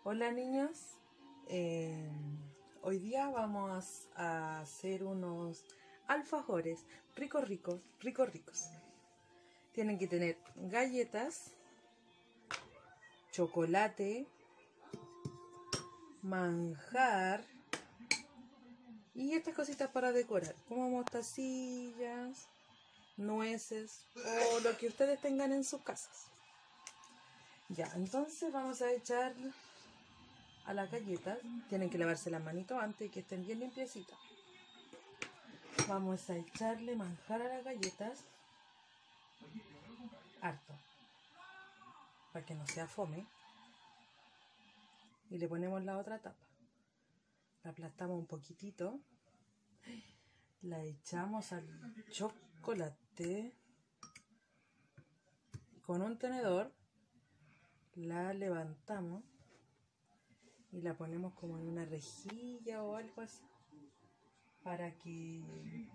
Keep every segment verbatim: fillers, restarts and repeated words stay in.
Hola niños, eh, hoy día vamos a hacer unos alfajores ricos, ricos, ricos, ricos. Tienen que tener galletas, chocolate, manjar y estas cositas para decorar, como mostacillas, nueces o lo que ustedes tengan en sus casas. Ya, entonces vamos a echar a las galletas. Tienen que lavarse las manitos antes y que estén bien limpiecitas. Vamos a echarle manjar a las galletas, harto, para que no sea fome. Y le ponemos la otra tapa. La aplastamos un poquitito. La echamos al chocolate con un tenedor. La levantamos y la ponemos como en una rejilla o algo así para que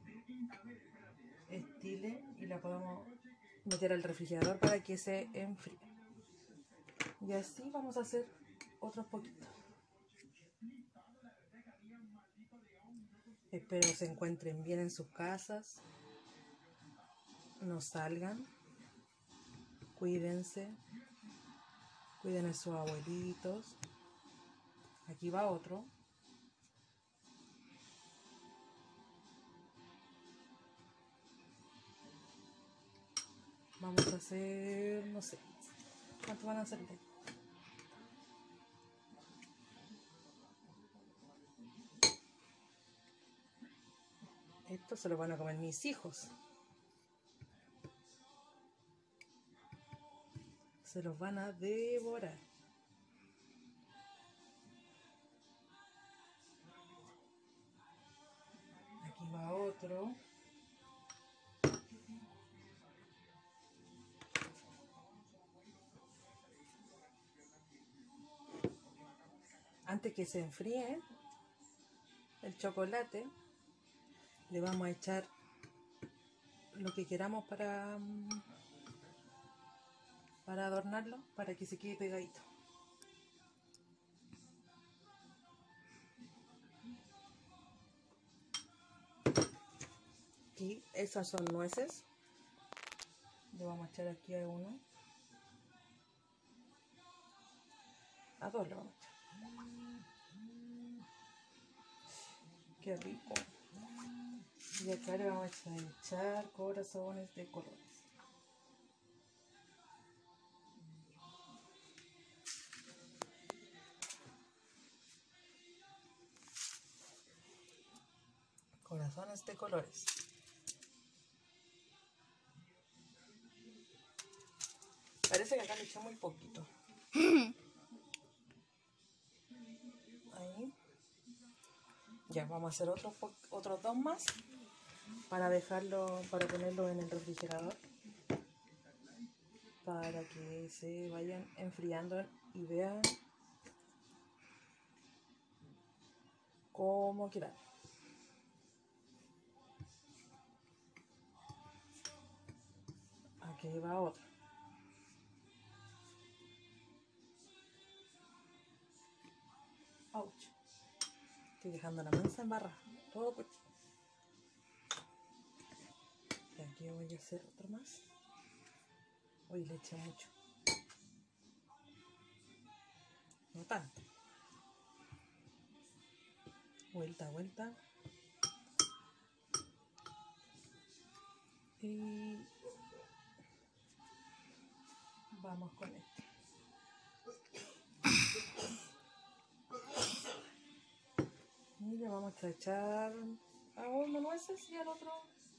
estile y la podamos meter al refrigerador para que se enfríe. Y así vamos a hacer otros poquitos. Espero se encuentren bien en sus casas, no salgan, cuídense, cuiden a sus abuelitos. Aquí va otro. Vamos a hacer, no sé, ¿cuánto van a hacer? Esto se lo van a comer mis hijos. Se los van a devorar. Aquí va otro. Antes que se enfríe el chocolate, le vamos a echar lo que queramos para, para adornarlo, para que se quede pegadito. Aquí, esas son nueces. Le vamos a echar aquí a uno. A dos le vamos a echar. Qué rico. Y acá le vamos a echar corazones de colores. Corazones de colores. Parece que acá le eché muy poquito. Ahí. Ya, vamos a hacer otros, otros dos más para dejarlo, para ponerlo en el refrigerador, para que se vayan enfriando y vean cómo quedan. Aquí va otro. Ouch. Estoy dejando la mansa en barra. Todo cochino. Y aquí voy a hacer otro más. Uy, le eché mucho. No tanto. Vuelta, vuelta. Y vamos con este. Y le vamos a echar a uno nueces y al otro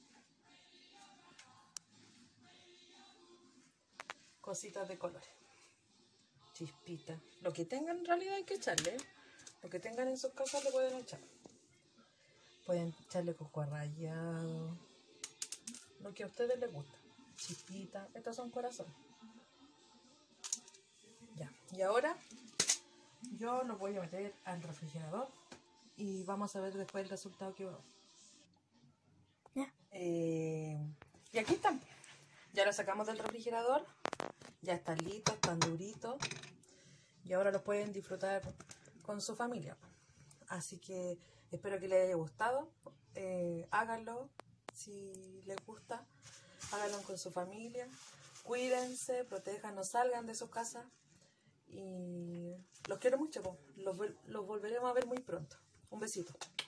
cositas de colores. Chispitas. Lo que tengan en realidad hay que echarle. Lo que tengan en sus casas le pueden echar. Pueden echarle coco rallado. Lo que a ustedes les gusta. Chispitas. Estos son corazones. Ya. Y ahora yo los voy a meter al refrigerador. Y vamos a ver después el resultado que va. Ya. Eh, y aquí están. Ya lo sacamos del refrigerador. Ya están listos, están duritos. y ahora los pueden disfrutar con su familia. Así que espero que les haya gustado. Eh, háganlo si les gusta, háganlo con su familia. Cuídense, protejan, no salgan de sus casas. Y los quiero mucho, po. Los, los volveremos a ver muy pronto. Un besito.